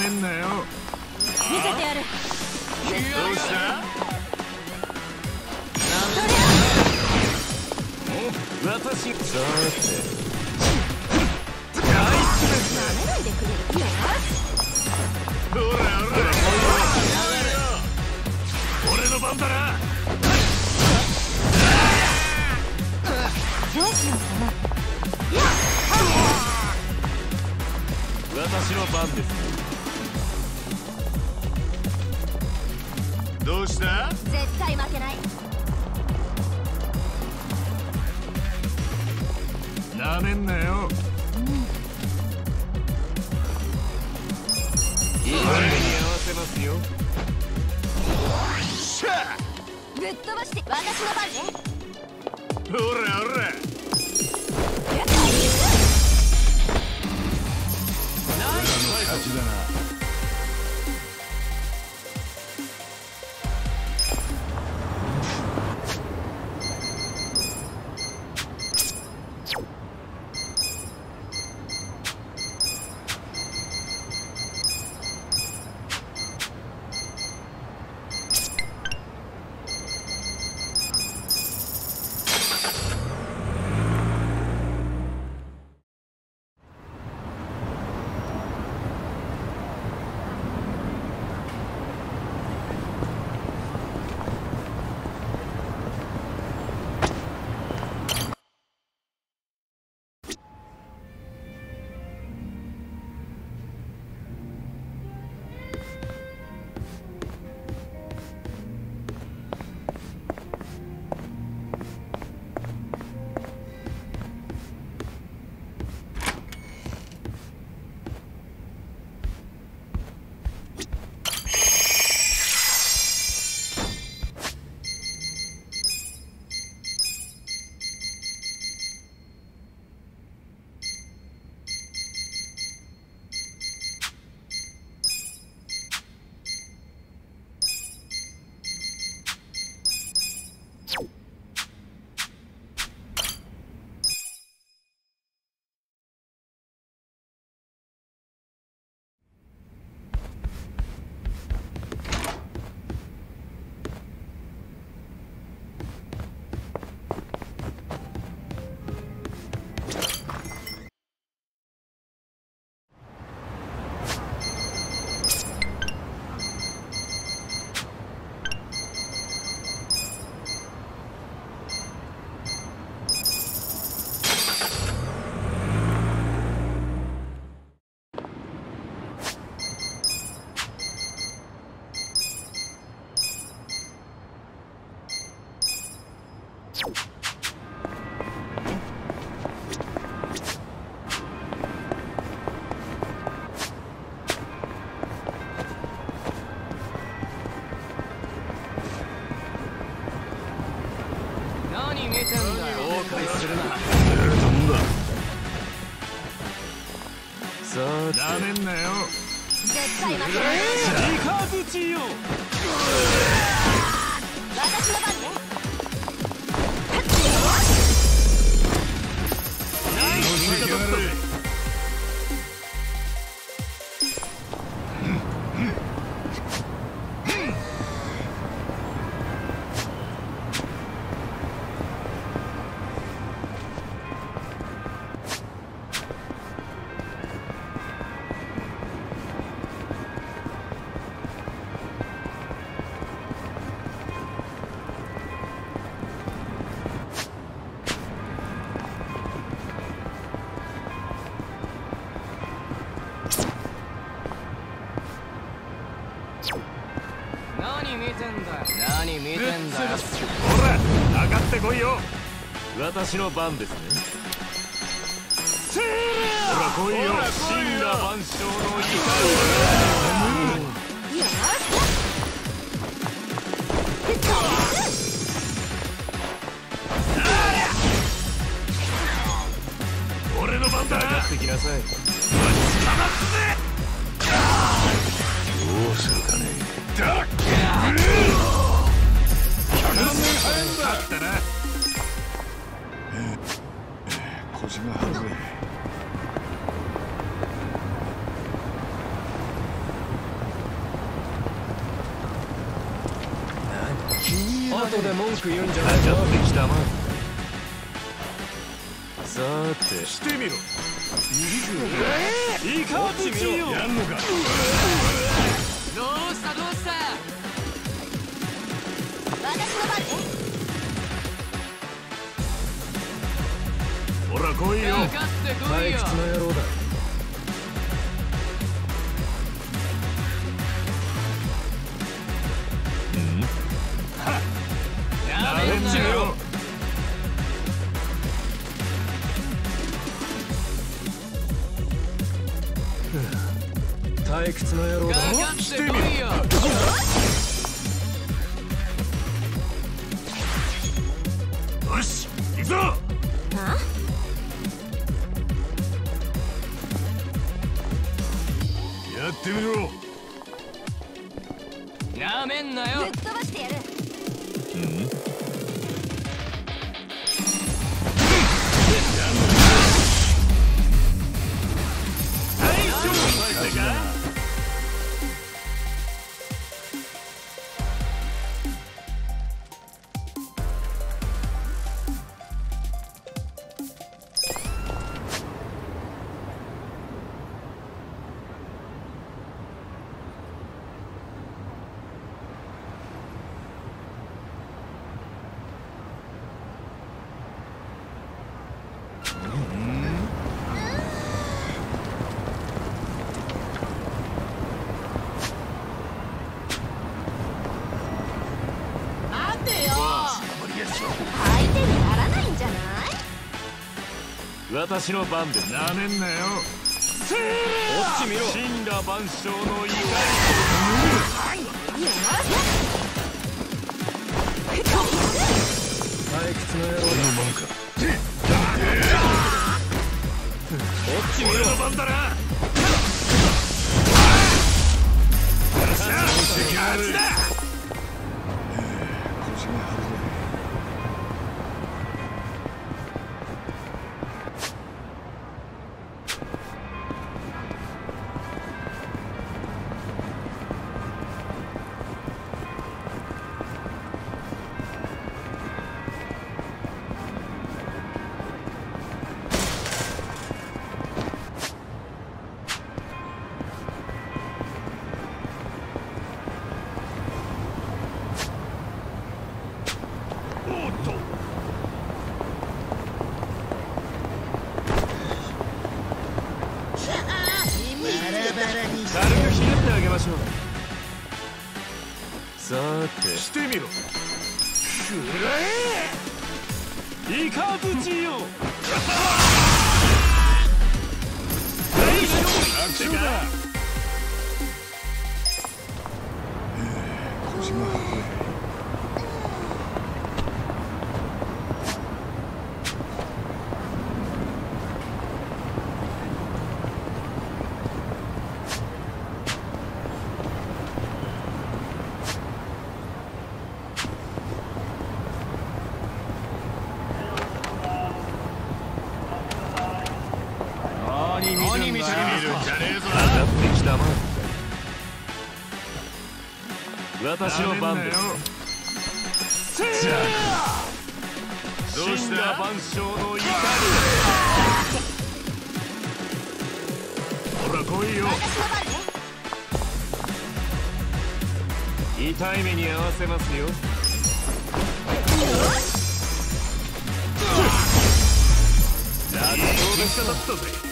んなよ。 見せてやる。 どうした？私さてナイスですね。 舐めないでくれる。よほらほら、俺の番だな。 どうしようかな。 私の番です。どうした？ 絶対負けない。 なめんなよ。いい目に合わせますよ。しゃぶっ飛ばして。私の番ね。 ほらほら。勝ちだな。なめんなよ。 絶対負けない。 リカブチよ。 私の番ね。 ナイスだったぜ。 何見てんだよ。何見てんだよ。 ほら、上がってこいよ。私の番ですね。ほら来いよ。神羅万象の怒り。 よし。 俺の番だな。上がってきなさい。待ちかますぜ。どうするかね。だっけー。100年早いんだ。勝ったな。腰が張るぜ。 後で文句言うんじゃないぞ。 上がってきたな。 さてしてみろ。 いいか部長やんのか。 どうしたどうした。 私の番ね。 ほら来いよ。 かかってこいよ。 退屈な野郎だ。 やめんなよ。 退屈な野郎だ。 かかってこいよ。 よし行くぞ。 あ？ やってみろ。 なめんなよ。 ぶっ飛ばしてやる。相手にならないんじゃない？ 私の番でなめんなよ。 こっち見ろ。 神羅万象の怒り。退屈な野郎だ。のもんか。 こっち見ろ。 俺の番だな。よっしゃ勝ちだ。腰が張るぞ。軽くひねってあげましょう。さてしてみろ。くらえイカブチよ。楽勝だ。腰が張る。 何見てるんじゃねえぞ。 上がってきたな。私の番です。どうした万象の怒り。ほら来いよ。 私の番ね。 痛い目に遭わせますよ。楽勝でしただったぜ。